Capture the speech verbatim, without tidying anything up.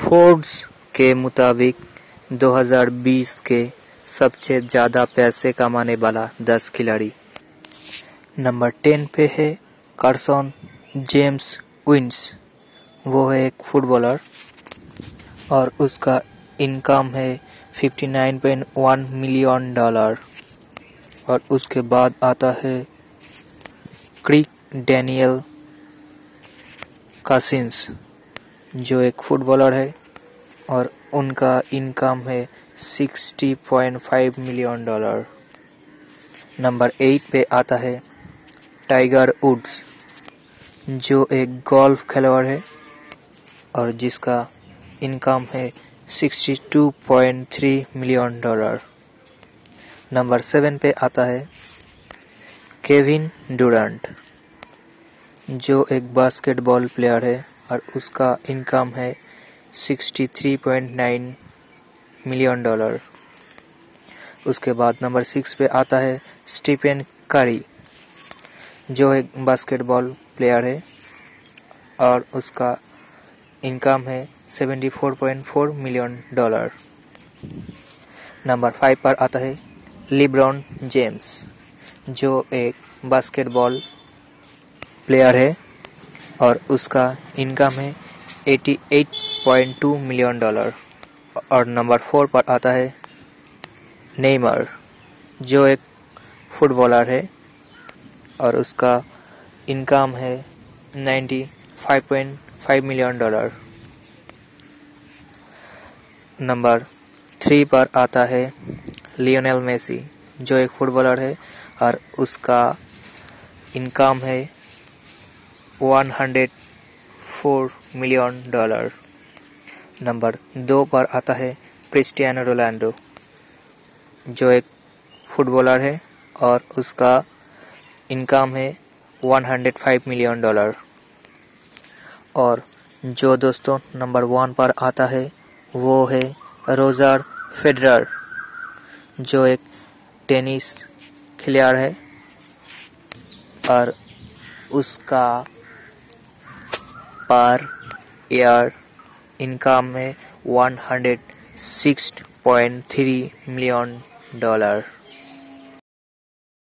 Forbes के मुताबिक दो हज़ार बीस के सबसे ज़्यादा पैसे कमाने वाला दस खिलाड़ी। नंबर टेन पे है कार्सन जेम्स विंस। वो है एक फुटबॉलर और उसका इनकम है उनसठ पॉइंट एक मिलियन डॉलर। और उसके बाद आता है क्रिक डैनियल कासिन्स, जो एक फुटबॉलर है और उनका इनकम है साठ पॉइंट पाँच मिलियन डॉलर। नंबर एट पे आता है टाइगर वुड्स, जो एक गोल्फ खिलाड़ी है और जिसका इनकम है बासठ पॉइंट तीन मिलियन डॉलर। नंबर सेवन पे आता है केविन डुरांट, जो एक बास्केटबॉल प्लेयर है और उसका इनकम है तिरसठ पॉइंट नौ मिलियन डॉलर। उसके बाद नंबर सिक्स पे आता है स्टीफन करी, जो एक बास्केटबॉल प्लेयर है और उसका इनकम है चौहत्तर पॉइंट चार मिलियन डॉलर। नंबर फाइव पर आता है लिब्रॉन जेम्स, जो एक बास्केटबॉल प्लेयर है और उसका इनकम है अठासी पॉइंट दो मिलियन डॉलर। और नंबर फोर पर आता है नेमार, जो एक फुटबॉलर है और उसका इनकम है पचानवे पॉइंट पाँच मिलियन डॉलर। नंबर थ्री पर आता है लियोनेल मेसी, जो एक फुटबॉलर है और उसका इनकम है एक सौ चार मिलियन डॉलर। नंबर दो पर आता है क्रिस्टियानो रोनाल्डो, जो एक फुटबॉलर है और उसका इनकम है एक सौ पाँच मिलियन डॉलर। और जो दोस्तों नंबर वन पर आता है वो है रोजर फेडरर, जो एक टेनिस खिलाड़ी है और उसका पर ईयर इनकम में एक सौ छह पॉइंट तीन मिलियन डॉलर।